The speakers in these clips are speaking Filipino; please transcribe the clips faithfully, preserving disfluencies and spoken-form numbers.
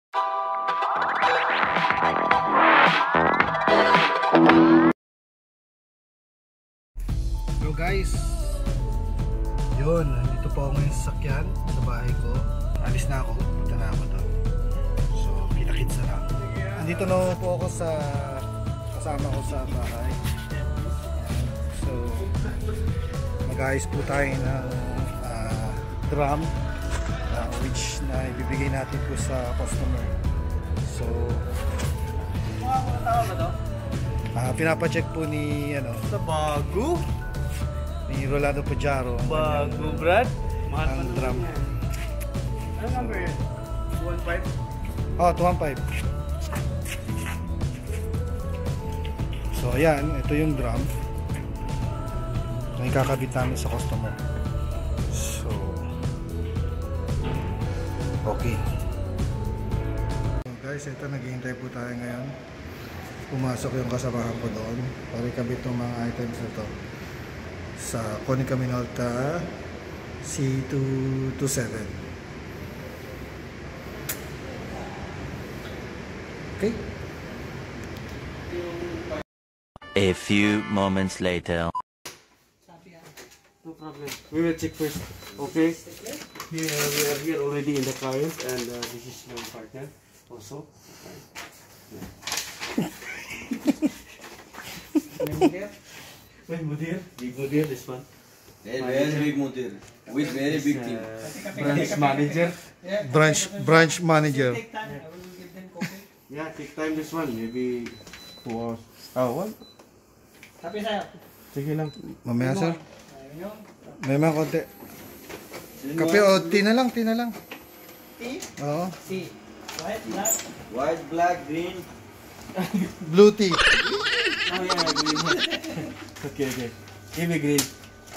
Hello guys, yun, nandito po ako ngayon sa sakyan sa bahay ko. Alis na ako, punta na ako doon. So, kita-kits na lang. Nandito na po ako sa kasama ko sa bahay. So, mag-ayos po tayo ng uh, drum uh, which na ibibigay natin po sa customer. So, uh, pinapacheck po ni ano, sa bago ni Rolando Pajaro. Bago, Brad. Mahal ang drum. Ano number yun? two one five? Oh, two one five. So, ayan. Ito yung drum na ikakabit namin sa customer. So, okay. So guys, ito. Naghihintay po tayo ngayon. Pumasok yung kasamahan ko doon para ikabit yung mga items na to sa Konica Minolta C two twenty-seven. Okay. A few moments later. No problem. We will check first. Okay. Here we are here already in the client, and uh, this is my partner also. Wait, Mudir, big Mudir, this one. Very, very big Mudir, with very big team. Uh, branch manager. Branch branch manager. Yeah, take time this one, maybe two hours. Oh, one. Sabi sa'yo. Sige lang. Mamaya sir. May mga konti. Kape o tea na lang, tea na lang. Tea? Oo. Si. White, black. White, black, green. Blue tea. Oh yeah, green. Okay, okay. Give me green.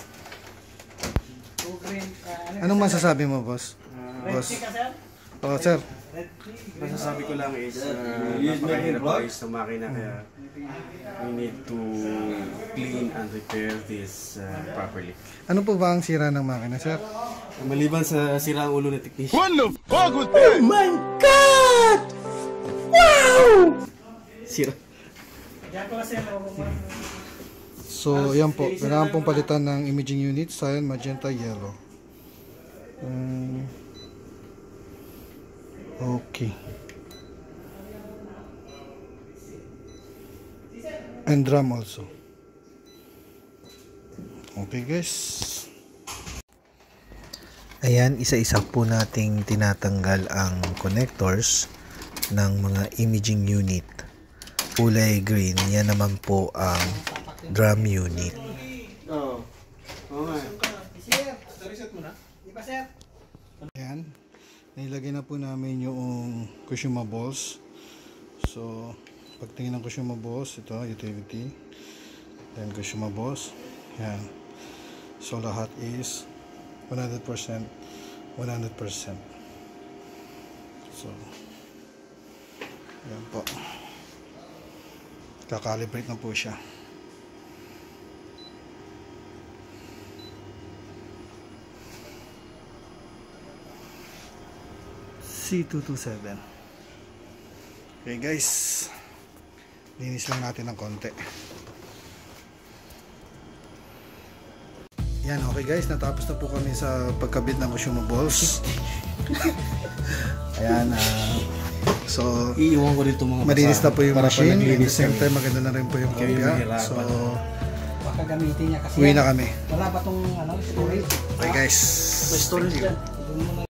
Two green. Uh, ano Anong masasabi mo, boss? Uh, Red Boss. tea ka, sir? Oo, sir. Red tea. masasabi ko lang is uh, Use napakahirap my guys sa makina, kaya we need to clean and repair this uh, properly. Ano po ba ang sira ng makina, sir? Maliban sa sira ang ulo ng technician. What the fuck was that? Oh my God! Wow! Sira. So, yan po. Kailangan pong palitan ng imaging unit, cyan, magenta, yellow. Um, okay. And drum also. Okay guys. Ayan, isa-isa po nating tinatanggal ang connectors ng mga imaging unit. Kulay green, yan naman po ang drum unit. Oo. Oo nga. Ayan. Nilagay na po namin yung consumables. So, pagtingin ng consumables, ito, utility. Then consumables. Ayan. So, lahat is one hundred percent. one hundred percent. So, ayan po. Kakalibrate na po siya. C two twenty-seven. Okay guys, linis lang natin ng konti. Yan, okay guys, natapos na po kami sa pagkabit ng consumables. Ayan, uh, so iiwan ko dito mga malinis na po yung machine. At the same kami. time, maganda na rin po yung kopya. So, Baka gamitin niya kasi uwi na kami. wala ba tong ano, storage? Okay guys. May storage.